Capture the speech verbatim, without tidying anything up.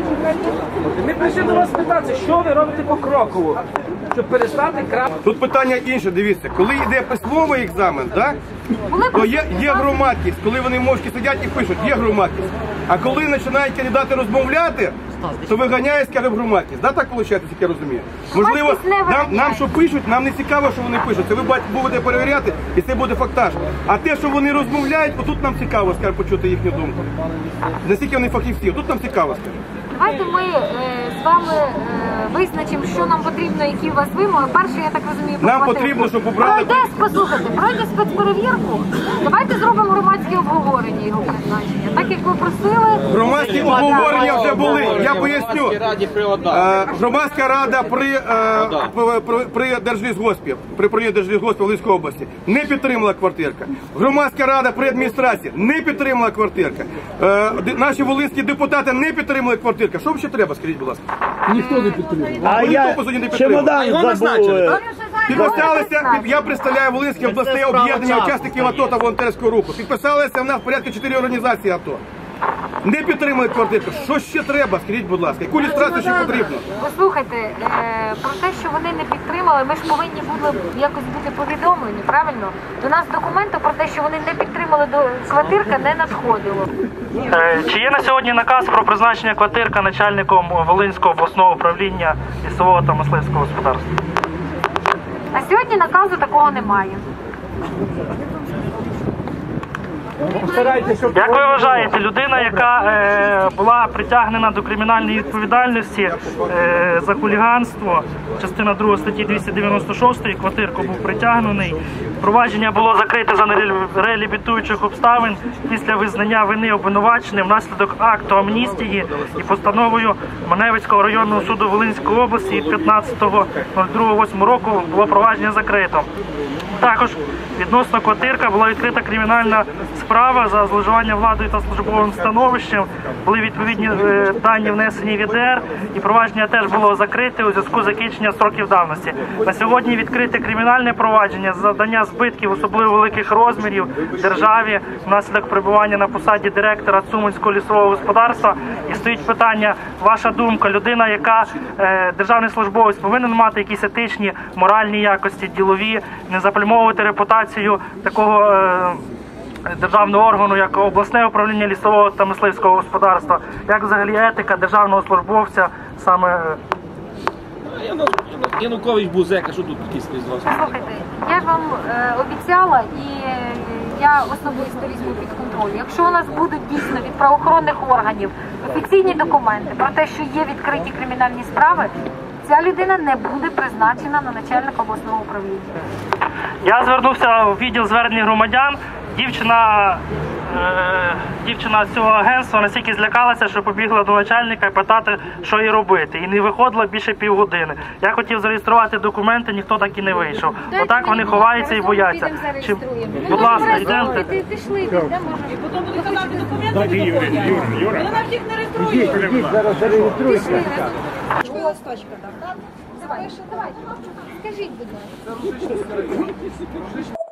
Ми прийшли до вас питати, що ви робите покроково, щоб перестати красти. Тут питання інше, дивіться, коли йде письмовий екзамен, так, то є, є громадськість, коли вони мовчки сидять і пишуть, є громадськість. А коли починають кандидати розмовляти, то виганяє, скаже, громадськість. Да, так виходить, як я розумію? Можливо, нам, нам що пишуть, нам не цікаво, що вони пишуть. Це ви будете перевіряти, і це буде фактаж. А те, що вони розмовляють, отут нам цікаво, скаже, почути їхню думку. Наскільки вони фахівці, тут нам цікаво, скаже. Давайте ми е, з вами е, визначимо, що нам потрібно, які у вас вимоги. Перше, я так розумію, нам потрібно, щоб обрали... Пройде, послухайте, пройде спецперевірку. Давайте зробимо громадське обговорення його призначення. Так, як ви просили... Громадські обговорення вже були, я поясню. Е, громадська рада при, е, при, при Держлісгоспі, при управлінні Держлісгоспу Волинської області не підтримала квартирка. Громадська рада при адміністрації не підтримала квартирка. Е, наші волинські депутати не підтримали квартирку. Що вам ще треба, скажіть, будь ласка? Ніхто не підтримує. А я чемодан забув. Підписалися, я представляю Волинське обласне об'єднання учасників АТО та волонтерського руху. Підписалися в нас порядка чотири організації АТО. Не підтримують квартирку. Що ще треба, скажіть, будь ласка? Яку люстрацію ще потрібно? Послухайте, е, про те, що вони не підтримали, ми ж повинні були якось бути повідомлені, правильно? До нас документу про те, що вони не підтримали, до квартирка не надходило. Е, чи є на сьогодні наказ про призначення квартирка начальником Волинського обласного управління лісового та мисливського господарства? На сьогодні наказу такого немає. Як ви вважаєте, людина, яка е, була притягнена до кримінальної відповідальності е, за хуліганство, частина друга статті двісті дев'яносто шість, квартирку був притягнений, провадження було закрите за нереабілітуючих обставин після визнання вини обвинуваченим внаслідок акту амністії і постановою Маневицького районного суду Волинської області від п'ятнадцятого другого восьмого року було провадження закрито. Також відносно квартирка була відкрита кримінальна справа за зловживання владою та службовим становищем. Були відповідні е, дані внесені в є де ер, і провадження теж було закрите у зв'язку з закінченням строків давності. На сьогодні відкрите кримінальне провадження за завдання збитків особливо великих розмірів державі внаслідок перебування на посаді директора Цуманського лісового господарства. І стоїть питання, ваша думка, людина, яка е, державний службовець, повинен мати якісь етичні, моральні якості, ділові, не заплямовувати репутацію такого е, державного органу, як обласне управління лісового та мисливського господарства. Як взагалі етика державного службовця саме... Янукович був зека, що тут якісь з вас? Слухайте, я ж вам е, обіцяла, і я особисто візьму під контроль. Якщо у нас будуть дійсно від правоохоронних органів офіційні документи про те, що є відкриті кримінальні справи, ця людина не буде призначена на начальника обласного управління. Я звернувся в відділ звернень громадян. Дівчина, е, дівчина з цього агентства настільки злякалася, що побігла до начальника і питати, що їй робити. І не виходила більше півгодини. Я хотів зареєструвати документи, ніхто так і не вийшов. Отак вони ховаються і бояться. Чи, будь ласка, йдемте. Пішли, йдемо. Потім будуть казати документи. Юра, Юра. Вона всіх не реєструє. Ідіть, зараз зареєструйте. Листочка, так? Давай, давай. Скажіть, будь ласка.